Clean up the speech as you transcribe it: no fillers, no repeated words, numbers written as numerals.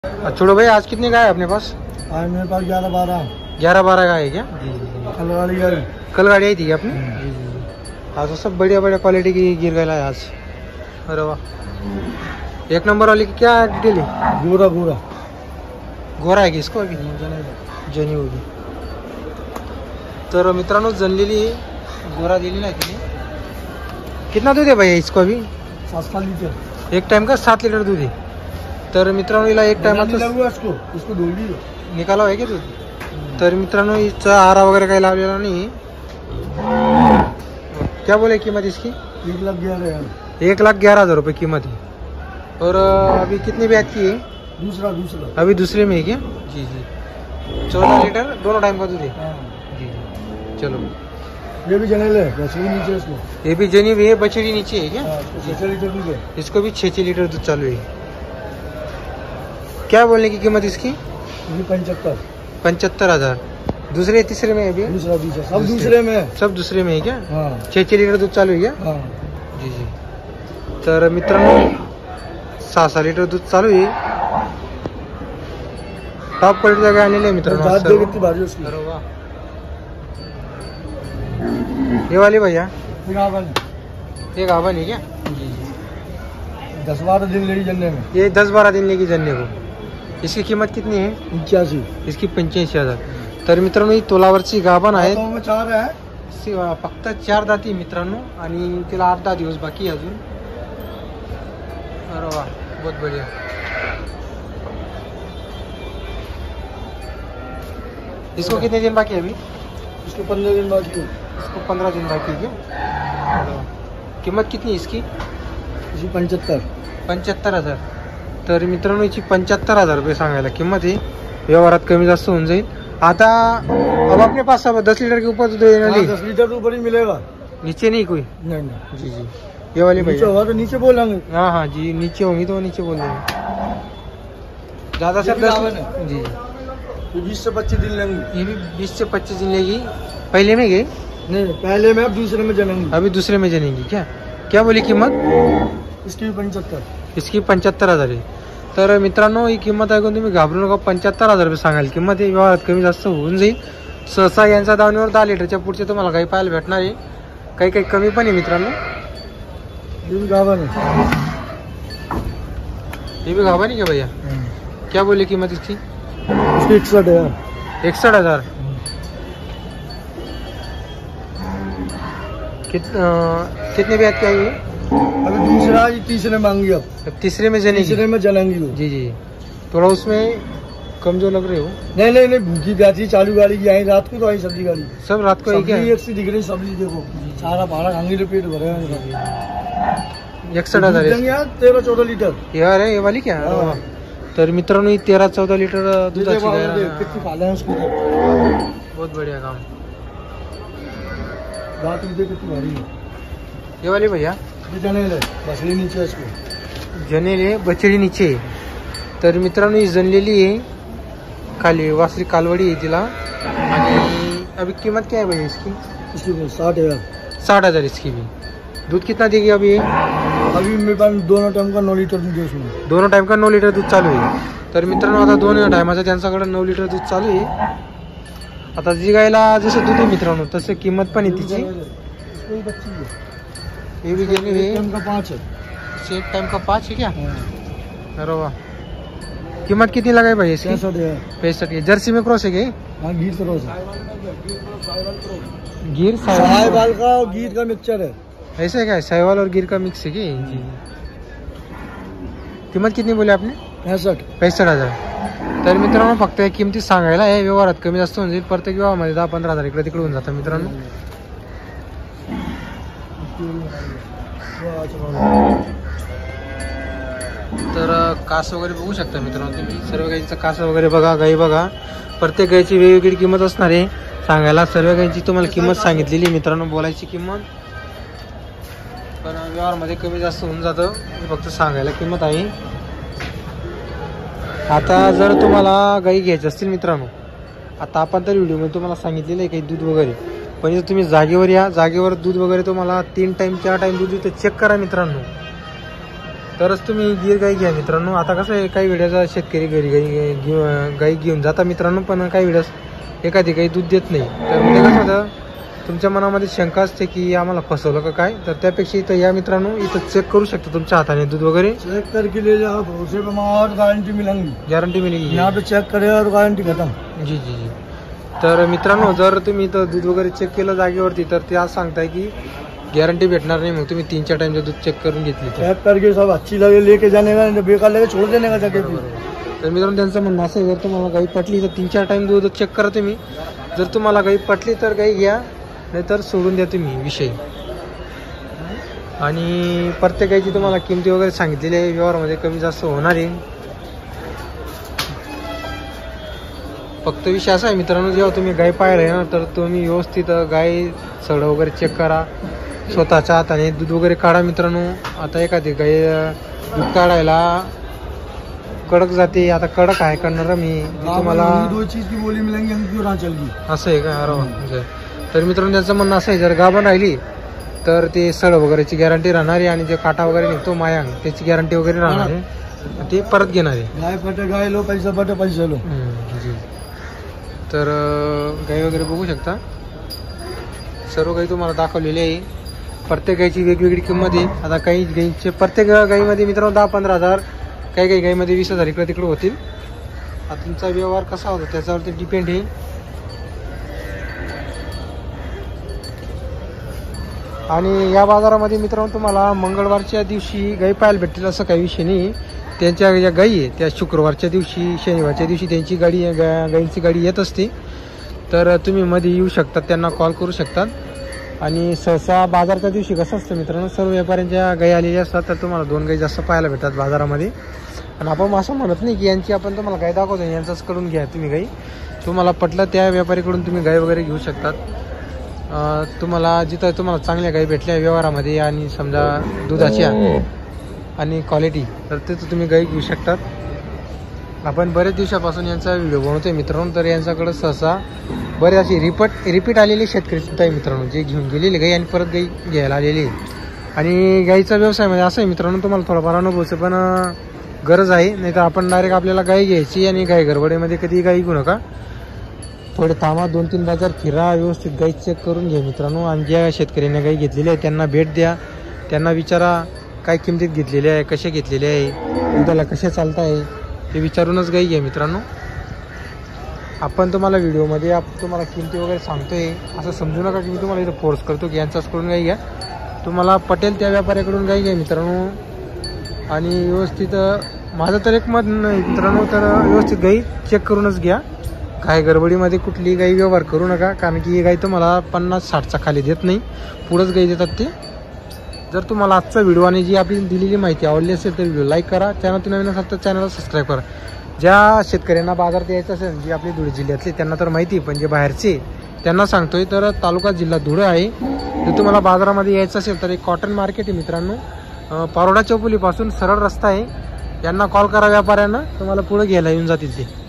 छोड़ो भाई, आज कितने गाय है अपने पास? आज मेरे पास 11-12 गाय है क्या? कल वाली गाय। कल गाड़ी आई थी क्या अपनी? हाँ, तो सब बढ़िया बढ़िया क्वालिटी की गिर गया है आज। अरे वाह, एक नंबर वाली की क्या डिटेल है? गोरा गोरा आहे की इसको अभी जनी होगी. तर मित्रांनो जनलेली गोरा दिलेला आहे तिने. कितना दूध है भैया इसको अभी? 7 लीटर. एक टाइम का 7 लीटर दूध आहे. तर मित्रांनो हिला एक टाइम इसको डोली निकाला आहे की दूध. तर मित्रांनो हिचा आरा वगैरे काही लावलेला नाही. क्या बोले कीमत इसकी? 1,11,000 रुपये कीमत है. और अभी कितनी ब्याज की है? दूसरा अभी दूसरे में है क्या? जी 14 लीटर दोनों टाइम का दूध है. जी चलो. ये भी जनेल है, बछड़ी नीचे इसको. ये भी जनी भी है, बछड़ी नीचे है क्या? 6 लीटर दूध है. इसको भी 6 लीटर दूध चालू है. क्या बोलने की कीमत इसकी? 75,000. दूसरे तीसरे में है अभी? दूसरा सब दूसरे में है. सब दूसरे में है क्या? 6 लीटर दूध चालू है क्या? जी. तर मित्रांनो 6 लीटर दूध चालू आहे. टॉप क्वालिटीचा गाय आणलेली आहे मित्रांनो. ये वाली भैया ये गाभन है क्या? 10-12 दिन लेगी जनने में. ये 10-12 दिन लेगी जनने को. इसकी किंमत कितनी है? 85. इसकी 85,000. तर मित्रांनो ही तोलावरची गाभण आहे. फक्त 4 दाती मित्रांनो, आणि तिला 8-10 दिवस बाकी है अजून. अरे वाह, बहुत बढ़िया. इसको कितने दिन बाकी है अभी? इसको 15 दिन बाकी है. इसको 15 दिन बाकी है. किंमत कितनी इसकी? इसकी 75,000. तर मित्रांनो हिची 75,000 रुपये सांगायला किंमत आहे. व्यवहारात कमी जास्त होऊन जाईल. आता अब अपने पास सब 10 लीटर के ऊपर दूध देने वाली. 10 लीटर ऊपर ही मिलेगा. नीचे नहीं कोई? नहीं. जी. ये वाली भैया होगा तो नीचे बोलेंगे. हाँ जी, नीचे होंगी तो नीचे बोल देंगे. ज़्यादा से 10 जी. 20 से 25 दिन लेंगे. ये भी 20 से 25 दिन लेगी. पहले में गई? नहीं, पहले में. अब दूसरे में जनेंगे. अभी दूसरे में जनेंगी क्या बोली किंमत? इसकी 75. इसकी 75,000 आहे. तर मित्रांनो ही किंमत ऐकून तुम्ही घाबरू नका. 75,000 रुपये सांगाल किंमत आहे. व्यवहारात कमी जास्त होऊन जाईल. सहसा यांचा दावणीवर 10 लीटरच्या पुढचे तुम्हाला काही पाहायला भेटणार आहे. काही कमी पण आहे मित्रांनो. ये भी गाभन है. ये भी गाभन है क्या भैया? क्या बोले कीमत इसकी? 61,000. 61,000. कितने ब्याज की आई है? अभी दूसरा तीसरे मांगी. अब तीसरे में जनेगी. तीसरे में जनेंगी. जी. थोड़ा उसमें कमजोर लग रहे हो. नहीं, भूखी प्यासी चालू गाड़ी की आई. रात को तो आई सब्जी गाड़ी. सब रात को आई क्या? एक सी दिख रही सब्जी. देखो सारा भाड़ा खांगी तो पेट भरे. 61,000 13-14 लीटर यार है ये वाली क्या? तर मित्रांनो ही 13-14 लीटर दुधाची गाय. कितनी खाले हैं उसको. बहुत बढ़िया काम. रात में कितनी भारी है. ये वाली भैया जनेल है, बछड़ी नीचे. इसको जनेल है, बछड़ी नीचे. तर मित्रांनो ही जनलेली आहे. खाली वासरी कालवडी आहे तिला. आणि अभी कीमत क्या है भैया इसकी? 60,000. 60,000 इसकी भी. दूध कितना देगी अभी? अभी मेरे पास दोनों टाइम का 9 लीटर दूध है उसमें. दोनों टाइम का 9 लीटर दूध चालू आहे. तर मित्रांनो आता 2 टायमाचं त्यांच्याकडे 9 लीटर दूध चालू आहे. आता जी गायला जसं दूध आहे मित्रांनो तसं किंमत पण आहे तिची. ये भी जनी है. टाइम का 5 है. एक टाइम का 5 है क्या? अरे वाह. कीमत कितनी लगाई भाई इसकी? 65,000. जर्सी में क्रॉस है क्या? हाँ, गिर क्रॉस है. गिर साहिवाल का और गिर का मिक्सचर है. ऐसे क्या है? साहिवाल और गिर का मिक्स है क्या? किंमत कितनी बोले आपने? 65,000. तर मित्रांनो फक्त या किमती सांगायला आहे. व्यवहारात कमी जास्त होऊन जाईल. प्रत्येक व्यवहारामध्ये 10-15,000 इकडे तिकडे होऊन जातं मित्रांनो. तर कास वगैरे बघू शकता मित्रांनो तुम्ही. सर्व गायीचं कास वगैरे बघा. गाई बघा. प्रत्येक गायीची वेगवेगळी किंमत असणार आहे. सांगायला सर्व गायीची तुम्हाला किंमत सांगितलेली मित्रांनो. बोलायची किंमत पण व्यवहारमध्ये कमी जास्त होऊन जातं. फक्त सांगायला किंमत आहे. आता जर तुम्हाला गाई घ्यायची असतील मित्रांनो, आता आपण तर व्हिडिओमध्ये तुम्हाला सांगितलेलं आहे काही दूध वगैरे. पण जर तुम्ही जागेवर या, जागेवर दूध वगैरे तुम्हाला 3 टाइम 4 टाइम दूध इथं चेक करा मित्रांनो. तरच तुम्ही गीर गाई घ्या मित्रांनो. आता कसं आहे, काही वेळेचा शेतकरी घरी गाई घेऊन जाता मित्रांनो, पण काही वेळेस एखादी काही दूध देत नाही. तर म्हणजे कसं होतं, तुमच्या मनामध्ये शंका असते की आम्हाला फसवलं का काय, तर त्यापेक्षा इथं या मित्रांनो, इथं चेक करू शकता तुमच्या हाताने दूध वगैरे. चेक करके ले जाओ, भरोसे पे और गारंटी मिलेंगी, गॅरंटी मिळेल यहाँ पे चेक करेगा और गारंटी खत्म. जी जी जी. तर मित्रांनो, जर तुम्ही इथं दूध वगैरे चेक केलं जागेवरती, तर ते आज सांगताय की गॅरंटी भेटणार नाही. मग तुम्ही 3-4 टाइमचं दूध चेक करून घेतली तर. चेक करके सब अच्छी लगे लेके जाने का, नहीं बेकार लगे छोड़ देने का जगह पे. तर मित्रांनो, त्यांचं म्हणणं असं आहे, जर तुम्हाला गाई पटली तर 3-4 टाइम दूध चेक करा तुम्ही. जर तुम्हाला गाई पटली तर गाई घ्या, नाहीतर सोडून द्या तुम्ही विषय. आणि प्रत्येक गाईची तुम्हाला किमती वगैरे सांगितलेली आहे, व्यवहारामध्ये कमी जास्त होणार आहे. फक्त विषय असा आहे मित्रांनो, जेव्हा तुम्ही गाय पाहिलं ना, तर तुम्ही व्यवस्थित गाय सड वगैरे चेक करा, स्वतःच्या हाताने दूध वगैरे काढा मित्रांनो. आता एखादी गाय दूध काढायला कडक जाते, आता कडक आहे करणार मी तुम्हाला. 2 चीज की बोली मिलेंगी हमको यहाँ चल गई. असं आहे का? अरे, तर मित्रांनो, त्यांचं म्हणणं असं आहे, जर गाभण राहिली तर ते सड वगैरेची गॅरंटी राहणार आहे, आणि जे काटा वगैरे निघतो मायांग त्याची गॅरंटी वगैरे राहणार आहे, ते परत घेणार आहे. गाय पटे गाय लो, पैसा पटे पैसे लो. जी. तर गाई वगैरे बघू शकता, सर्व गाई तुम्हाला दाखवलेली आहे. प्रत्येक गाईची वेगवेगळी किंमत आहे. आता काही गाईचे प्रत्येक गाईमध्ये मित्रांनो 10-15 हजार, काही गाईमध्ये 20,000 इकडे तिकडे होतील. आता तुमचा व्यवहार कसा होता त्याच्यावरती डिपेंड आहे. आणि या बाजारामध्ये मित्रांनो तुम्हाला मंगळवारच्या दिवशी गाई पाहायला भेटतील असं काही विषय नाही. त्यांच्या ज्या गाई आहे त्या शुक्रवारच्या दिवशी, शनिवारच्या दिवशी त्यांची गाईंची गाडी येत असते. तर तुम्ही मध्ये येऊ शकतात, त्यांना कॉल करू शकतात. आणि सहसा बाजारच्या दिवशी कसं असतं मित्रांनो, सर्व व्यापाऱ्यांच्या गाई आलेल्या असतात, तर तुम्हाला 2 गाई जास्त पाहायला भेटतात बाजारामध्ये. आणि आपण असं म्हणत नाही की यांची आपण तुम्हाला गाय दाखवतो, यांचाच कडून घ्या तुम्ही गाई. तुम्हाला पटलं त्या व्यापारीकडून तुम्ही गाय वगैरे घेऊ शकतात. तुम्हाला जिथं तुम्हाला चांगल्या गाई भेटल्या व्यवहारामध्ये आणि समजा दुधाच्या आणि क्वालिटी, तर तिथं तुम्ही गाई घेऊ शकतात. आपण बरेच दिवसापासून यांचा व्हिडिओ बनवतोय मित्रांनो, तर यांच्याकडे सहसा बरेच अशी रिपीट आलेले शेतकरी सुद्धा आहे मित्रांनो, जे घेऊन गेलेले गाई आणि परत गाई घ्यायला आलेले. आणि गाईचा व्यवसाय म्हणजे असं आहे मित्रांनो, तुम्हाला थोडाफार अनुभवचं पण गरज आहे. नाही तर आपण डायरेक्ट आपल्याला गाई घ्यायची आणि गाई गडबडीमध्ये कधी गाई घेऊ नका. थोडे थांबा, 2-3 बाजार फिरा, व्यवस्थित गाई चेक करून घ्या मित्रांनो. आणि ज्या शेतकऱ्यांना गाई घेतलेली आहे त्यांना भेट द्या, त्यांना विचारा काय किमतीत घेतलेले आहे, कसे घेतलेले आहे, दुधाला कसे चालत आहे, ते विचारूनच गाई घ्या मित्रांनो. आपण तुम्हाला व्हिडिओमध्ये तुम्हाला किमती वगैरे सांगतोय असं समजू नका की मी तुम्हाला इथं फोर्स करतो की यांचाच कडून गाई घ्या. तुम्हाला पटेल त्या व्यापाऱ्याकडून गाई घ्या मित्रांनो. आणि व्यवस्थित माझं तर एक मत नाही मित्रांनो, तर व्यवस्थित गाई चेक करूनच घ्या. काय गडबडीमध्ये कुठली गाई व्यवहार करू नका, कारण की ही गाई तुम्हाला 50-60च्या खाली देत नाही, पुढंच गाई देतात ते. जर तुम्हाला आजचा व्हिडिओ आणि जी आपली दिलेली माहिती आवडली असेल तर व्हिडिओ लाईक करा, चॅनल नवीन असेल तर चॅनलला सबस्क्राईब करा. ज्या शेतकऱ्यांना बाजार द्यायचा असेल, जी आपली धुळे जिल्ह्यातले त्यांना तर माहिती, पण जे बाहेरचे त्यांना सांगतोय, तर तालुका जिल्हा धुळे आहे. जर तुम्हाला बाजारामध्ये यायचं असेल तर एक कॉटन मार्केट आहे मित्रांनो, पारोडा चौफुलीपासून सरळ रस्ता आहे. यांना कॉल करा व्यापाऱ्यांना, तुम्हाला पुढे घ्यायला येऊन जातील ते.